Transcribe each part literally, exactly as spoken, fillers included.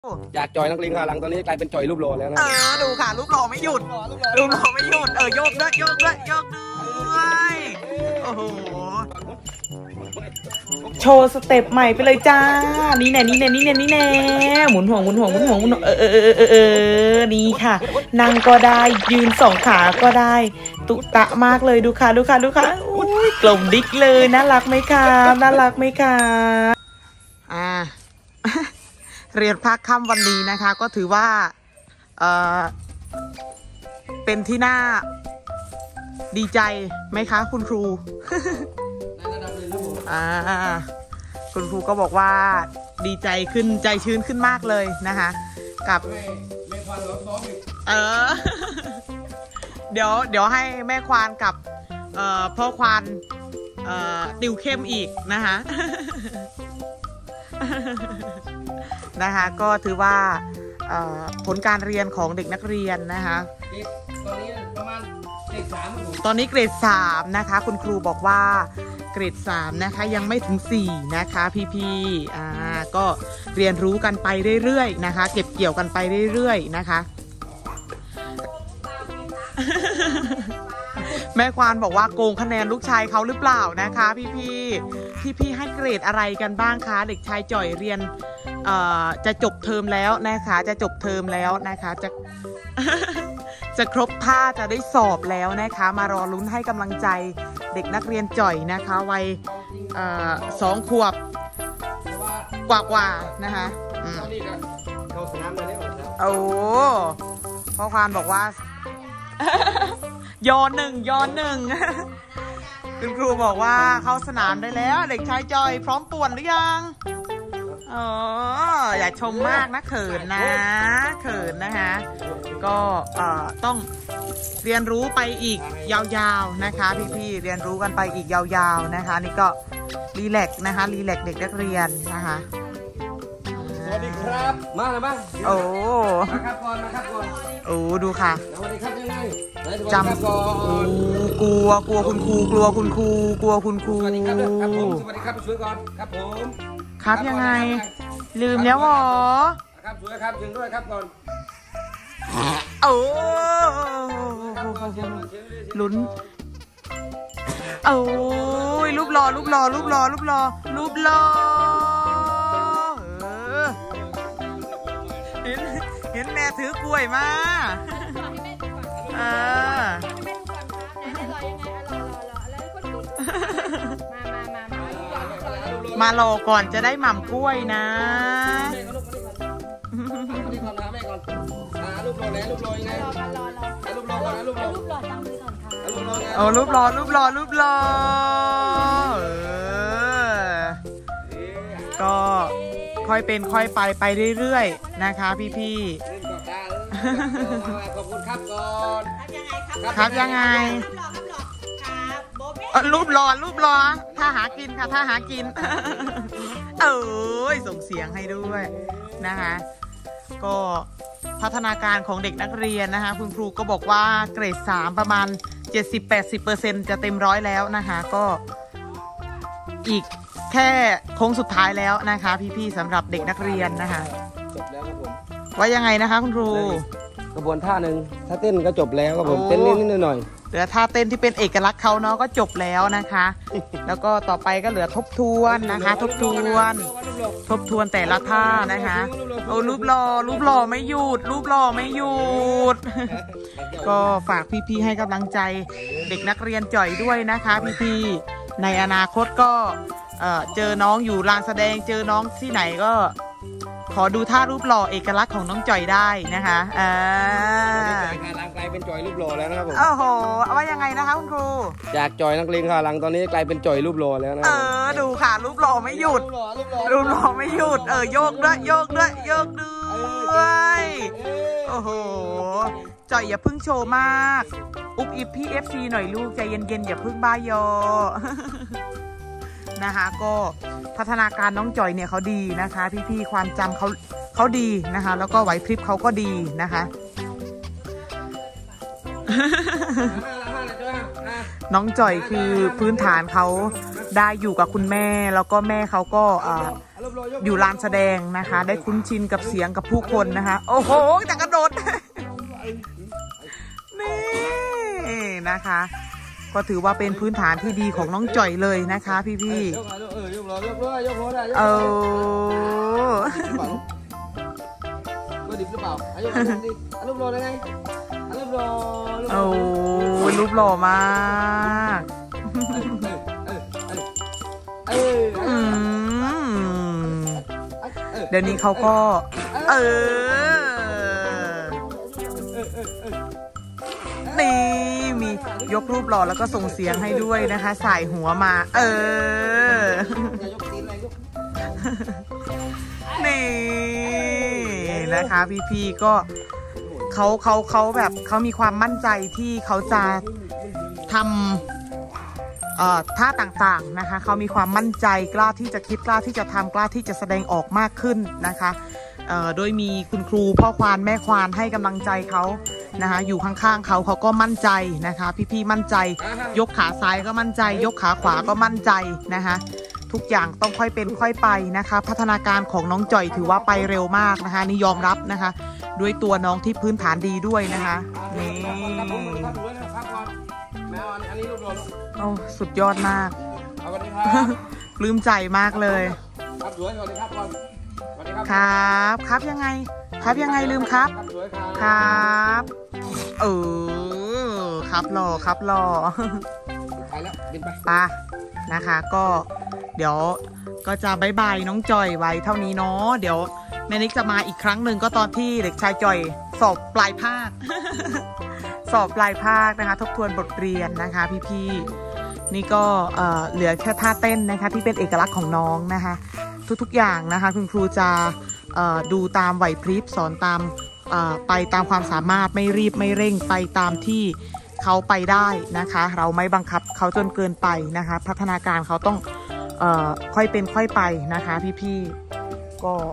จากจอยนักเลงขาหลังตอนนี้กลายเป็นจอยรูปหล่อแล้วนะเออดูค่ะรูปหล่อไม่หยุดรูปหล่อไม่หยุดเออโยกด้วยโยกด้วยโยกด้วยโอ้โหโชว์สเต็ปใหม่ไปเลยจ้านี่แน่นี่แน่นี่แน่นี่แน่หมุนห่วงหมุนห่วงหมุนห่วงหมุนเออเออเออเออเออนี่ค่ะนั่งก็ได้ยืนสองขาก็ได้ตุตะมากเลยดูค่ะดูค่ะดูค่ะอุ้ยกลมดิ๊กเลยน่ารักไหมคะน่ารักไหมคะอ่าเรียนภาคค่ำวันนี้นะคะก็ถือว่าเออเป็นที่น่าดีใจไหมคะคุณครู อ่าคุณครูก็บอกว่าดีใจขึ้นใจชื้นขึ้นมากเลยนะคะกับเออ เดี๋ยวเดี๋ยวให้แม่ควานกับเอ่อพ่อควานเอ่อติวเข้มอีกนะคะ นะคะก็ถือว่าผลการเรียนของเด็กนักเรียนนะคะตอนนี้ประมาณเกรดสามตอนนี้เกรดสามนะคะคุณครูบอกว่าเกรดสามนะคะยังไม่ถึงสี่นะคะพี่ๆอ่าก็เรียนรู้กันไปเรื่อยๆนะคะเก็บเกี่ยวกันไปเรื่อยๆนะคะ แม่ควานบอกว่าโกงคะแนนลูกชายเขาหรือเปล่านะคะพี่ๆพี่ๆให้เกรดอะไรกันบ้างคะเด็กชายจ่อยเรียนจะจบเทอมแล้วนะคะจะจบเทอมแล้วนะคะจะ จะครบท่าจะได้สอบแล้วนะคะมารอลุ้นให้กำลังใจเด็กนักเรียนจ่อยนะคะวัยสองขวบกว่ากว่านะคะโอ้พ่อควานบอกว่ายอหนึ่งยอหนึ่งคุณครูบอกว่าเข้าสนามได้แล้วเด็กชายจอยพร้อมป่วนหรือยังอ๋ออย่าชมมากนะเขินนะเขินนะคะก็ต้องเรียนรู้ไปอีกยาวๆนะคะพี่ๆเรียนรู้กันไปอีกยาวๆนะคะนี่ก็รีแลกซ์นะคะรีแลกซ์เด็กนักเรียนนะคะสวัสดีครับมาแล้วบ้างโอ้มาครับก่อนมาครับก่อนโอ้ดูค่ะสวัสดีครับยังไงจำกลัวกลัวคุณครูกลัวคุณครูกลัวคุณครูสวัสดีครับครับผมสวัสดีครับช่วยก่อนครับผมครับยังไงลืมแล้วหรอครับช่วยครับช่วยด้วยครับก่อนโอ้ลุ้นโอ้ยรูปรอรูปรอรูปรอรูปรอรูปรอเห็นเห็นแม่ถือกล้วยมาเออมารอก่อนจะได้หม่ำกล้วยนะโอ้รูปรอรูปรอรูปรอก็ค่อยเป็นค่อยไปไปเรื่อยๆนะคะพี่ๆขอบคุณครับก่อนครับยังไงรูปรอรูปรอถ้าหากินค่ะถ้าหากินเอ้ยส่งเสียงให้ด้วยนะคะก็พัฒนาการของเด็กนักเรียนนะคะคุณครูก็บอกว่าเกรดสามประมาณ เจ็ดสิบถึงแปดสิบเปอร์เซ็นต์ จะเต็มร้อยแล้วนะคะก็อีกแค่โค้งสุดท้ายแล้วนะคะพี่ๆสำหรับเด็กนักเรียนนะคะจบแล้วครับผมว่ายังไงนะคะคุณครูกระบวนท่าหนึ่งถ้าเต้นก็จบแล้วครับผมเต้นนิดๆหน่อยๆเหลือท่าเต้นที่เป็นเอกลักษณ์เขาเนาะก็จบแล้วนะคะแล้วก็ต่อไปก็เหลือทบทวนนะคะทบทวนทบทวนแต่ละท่านะคะโอ้รูปรอรูปรอไม่หยุดรูปรอไม่หยุดก็ฝากพี่ๆให้กำลังใจเด็กนักเรียนจ่อยด้วยนะคะพี่ๆในอนาคตก็เจอน้องอยู่ลานแสดงเจอน้องที่ไหนก็ขอดูท่ารูปหล่อเอกลักษณ์ของน้องจ่อยได้นะคะอ่าร่างกายเป็นจ่อยรูปหล่อแล้วนะครับผมโอ้โหเอาว่ายังไงนะคะคุณครูจากจ่อยนักเลงขาหลังตอนนี้กลายเป็นจ่อยรูปหล่อแล้วนะเออดูค่ะรูปหล่อไม่หยุดรูปหล่อไม่หยุดเออโยกด้วยโยกด้วยโยกด้วยโอ้โหจ่อยอย่าพึ่งโชว์มากอุบอิบพี่เอฟซีหน่อยลูกใจเย็นๆอย่าพึ่งบ้ายอนะคะก็พัฒนาการน้องจ่อยเนี่ยเขาดีนะคะพี่ๆความจำเขาเขาดีนะคะแล้วก็ไหวพริบเขาก็ดีนะคะน้องจ่อยคือพื้นฐานเขาได้อยู่กับคุณแม่แล้วก็แม่เขาก็อยู่ลานแสดงนะคะได้คุ้นชินกับเสียงกับผู้คนนะคะโอ้โหแต่กระโดด นี่นะคะก็ถือว่าเป็นพื้นฐานที่ดีของน้องจ่อยเลยนะคะพี่ๆเออดิบหรือเปล่าอายุดิรูปหล่อได้ไงรูปหล่อโอ้รูปหล่อมากเดี๋ยวนี้เขาก็เออนี่มียกรูปหล่อแล้วก็ส่งเสียงให้ด้วยนะคะสายหัวมาเออนี่นะคะพี่ๆก็เขาเขาเขาแบบเขามีความมั่นใจที่เขาจะทำเอ่อท่าต่างๆนะคะเขามีความมั่นใจกล้าที่จะคิดกล้าที่จะทำกล้าที่จะแสดงออกมากขึ้นนะคะเอ่อโดยมีคุณครูพ่อควานแม่ควานให้กำลังใจเขานะคะอยู่ข้างๆเขาเขาก็มั่นใจนะคะพี่ๆมั่นใจยกขาซ้ายก็มั่นใจยกขาขวาก็มั่นใจนะคะทุกอย่างต้องค่อยเป็นค่อยไปนะคะพัฒนาการของน้องจ่อยถือว่าไปเร็วมากนะคะนี่ยอมรับนะคะด้วยตัวน้องที่พื้นฐานดีด้วยนะคะนี่โอ้สุดยอดมากปลื้มใจมากเลยครับครับยังไงครับยังไงลืมครับครับเออครับหล่อครับหล่อไปนะคะก็เดี๋ยวก็จะบายบายน้องจอยไว้เท่านี้เนาะเดี๋ยวแม่นิกจะมาอีกครั้งหนึ่งก็ตอนที่เด็กชายจอยสอบปลายภาค สอบปลายภาคนะคะทบทวนบทเรียนนะคะพี่ๆนี่ก็เอ่อเหลือแค่ท่าเต้นนะคะที่เป็นเอกลักษณ์ของน้องนะคะทุกๆอย่างนะคะคุณครูจะเอ่อดูตามไหวพริบสอนตามเอ่อไปตามความสามารถไม่รีบไม่เร่งไปตามที่เขาไปได้นะคะเราไม่บังคับเขาจนเกินไปนะคะพัฒนาการเขาต้องเอ่อค่อยเป็นค่อยไปนะคะพี่ๆก็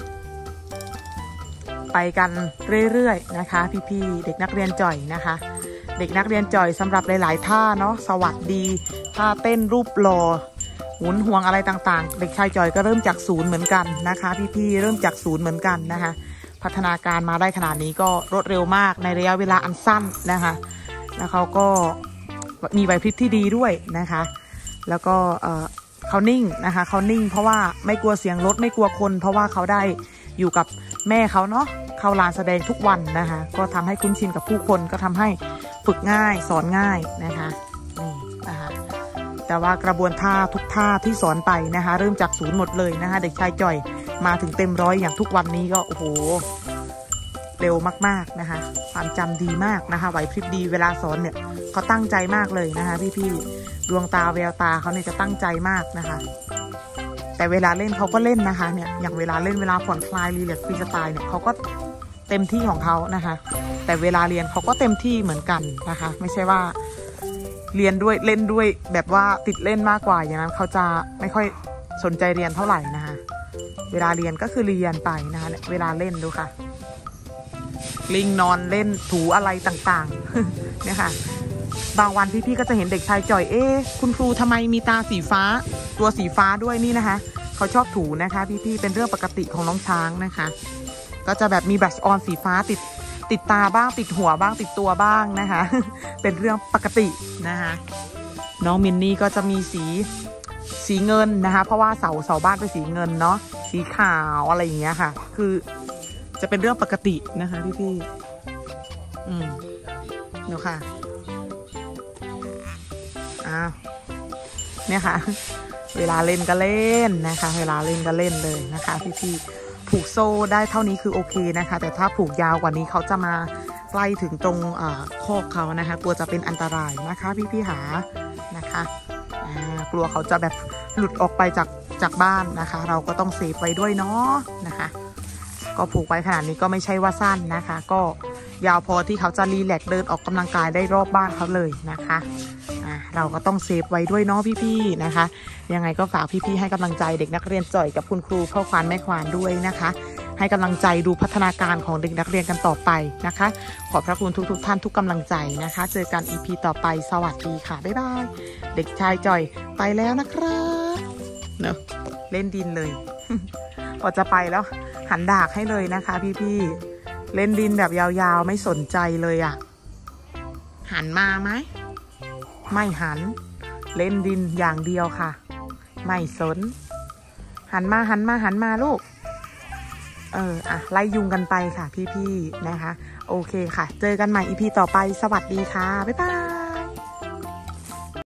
ไปกันเรื่อยๆนะคะพี่ๆเด็กนักเรียนจ่อยนะคะเด็กนักเรียนจ่อยสำหรับหลายๆท่าเนาะสวัสดีท่าเต้นรูปหล่อหมุนห่วงอะไรต่างๆเด็กชายจ่อยก็เริ่มจากศูนย์เหมือนกันนะคะพี่ๆเริ่มจากศูนย์เหมือนกันนะคะพัฒนาการมาได้ขนาดนี้ก็รวดเร็วมากในระยะเวลาอันสั้นนะคะแล้วเขาก็มีไหวพริบที่ดีด้วยนะคะแล้วก็เขานิ่งนะคะเขานิ่งเพราะว่าไม่กลัวเสียงรถไม่กลัวคนเพราะว่าเขาได้อยู่กับแม่เขาเนาะเข้าลานแสดงทุกวันนะคะก็ทำให้คุ้นชินกับผู้คนก็ทำให้ฝึกง่ายสอนง่ายนะคะนี่นะคะแต่ว่ากระบวนท่าทุกท่าที่สอนไปนะคะเริ่มจากศูนย์หมดเลยนะคะเด็กชายจ่อยมาถึงเต็มร้อยอย่างทุกวันนี้ก็โอ้โหเร็วมากๆนะคะความจำดีมากนะคะไหวพริบดีเวลาสอนเนี่ยเขาตั้งใจมากเลยนะคะพี่ๆดวงตาแววตาเขาเนี่ยจะตั้งใจมากนะคะแต่เวลาเล่นเขาก็เล่นนะคะเนี่ยอย่างเวลาเล่นเวลาผ่อนคลายรีแลกซ์ฟรีสไตล์เนี่ยเขาก็เต็มที่ของเขานะคะแต่เวลาเรียนเขาก็เต็มที่เหมือนกันนะคะไม่ใช่ว่าเรียนด้วยเล่นด้วยแบบว่าติดเล่นมากกว่าอย่างนั้นเขาจะไม่ค่อยสนใจเรียนเท่าไหร่นะคะเวลาเรียนก็คือเรียนไปนะคะเวลาเล่นดูค่ะลิงนอนเล่นถูอะไรต่างๆเนี่ยค่ะบางวันพี่ๆก็จะเห็นเด็กชายจ่อยเอ๊ะคุณครูทำไมมีตาสีฟ้าตัวสีฟ้าด้วยนี่นะคะเขาชอบถูนะคะพี่ๆเป็นเรื่องปกติของน้องช้างนะคะก็จะแบบมีบลัชออนสีฟ้าติดติดตาบ้างติดหัวบ้างติดตัวบ้างนะคะเป็นเรื่องปกตินะคะน้องมินนี่ก็จะมีสีสีเงินนะคะเพราะว่าเสาเสาบ้านเป็นสีเงินเนาะสีขาวอะไรอย่างเงี้ยค่ะคือจะเป็นเรื่องปกตินะคะพี่ๆอืมเดี๋ยวค่ะอ้าวเนี่ยค่ะเวลาเล่นก็เล่นนะคะเวลาเล่นก็เล่นเลยนะคะพี่ๆผูกโซ่ได้เท่านี้คือโอเคนะคะแต่ถ้าผูกยาวกว่านี้เขาจะมาใกล้ถึงตรงคอกเขานะคะกลัวจะเป็นอันตรายนะคะพี่ๆหานะคะกลัวเขาจะแบบหลุดออกไปจากจากบ้านนะคะเราก็ต้องเซฟไว้ด้วยเนาะนะคะก็ผูกไว้ขนาดนี้ก็ไม่ใช่ว่าสั้นนะคะก็ยาวพอที่เขาจะรีแลกซ์เดินออกกำลังกายได้รอบบ้านเขาเลยนะคะอ่ะเราก็ต้องเซฟไว้ด้วยเนาะพี่ๆนะคะยังไงก็ฝากพี่ๆให้กำลังใจเด็กนักเรียนจ่อยกับคุณครูพ่อควานแม่ควานด้วยนะคะให้กำลังใจดูพัฒนาการของเด็กนักเรียนกันต่อไปนะคะขอบพระคุณทุกๆท่านทุกกำลังใจนะคะเจอกัน อี พี ต่อไปสวัสดีค่ะบ๊ายบายเด็กชายจอยไปแล้วนะครับเนอะเล่นดินเลย พอจะไปแล้วหันดากให้เลยนะคะพี่ๆเล่นดินแบบยาวๆไม่สนใจเลยอ่ะหันมาไหมไม่หันเล่นดินอย่างเดียวค่ะไม่สนหันมาหันมาหันมาลูกเอออ่ะไล่ยุงกันไปค่ะพี่ๆนะคะโอเคค่ะเจอกันใหม่ อี พี ต่อไปสวัสดีค่ะบ๊ายบาย